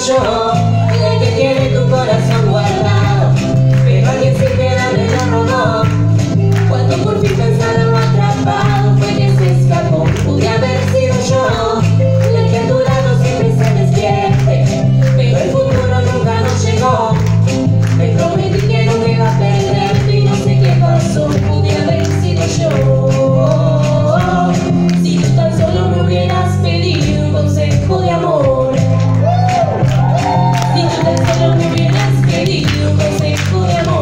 yo, la que tiene tu corazón guardado, pero alguien se queda me lo robó. Cuando por fin pensaba atrapado, fue que se escapó. Pude haber sido yo, la que a tu lado siempre se despierte, pero el futuro nunca nos llegó. Me prometí que no me iba a perderte y no sé qué pasó. Pude haber sido yo, si tú tan solo me hubieras pedido un consejo de amor. Si tú tan solo me hubieras pedido un consejo de amor.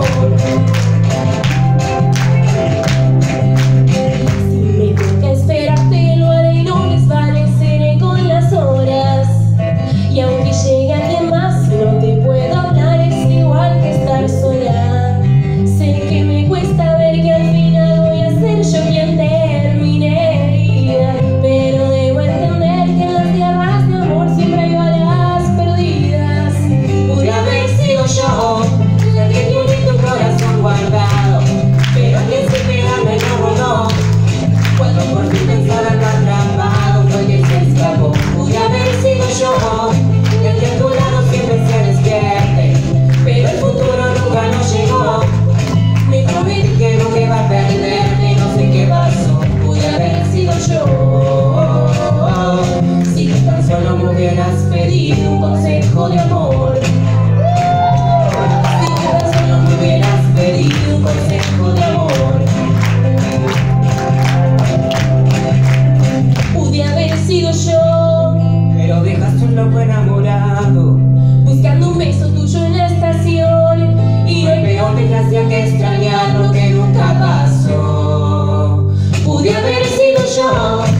Si me toca esperarte lo haré y no desvaneceré con las horas. Y aunque llegue alguien más, no te puedo hablar, es igual que estar sola. Sé que me cuesta ver que al final voy a ser yo quien termine herida, pero debo entender que en las guerras de amor siempre hay balas perdidas. Pude haber sido yo, la que tiene tu corazón guardado, pero alguien se queda me lo robó. Cuando por fin pensaba atrapado, fue que se escapó. Pude haber sido yo, la que a tu lado siempre se despierte, pero el futuro nunca nos llegó. Me prometí que no me iba a perderte y no sé qué pasó. Pude haber sido yo, si tú tan solo me hubieras pedido un consejo de amor. Si tú tan solo me hubieras pedido un consejo de amor. Pude haber sido yo, pero dejaste un loco enamorado, buscando un beso tuyo en la estación. Y no hay peor desgracia que extrañar lo que nunca pasó. Pude haber sido yo,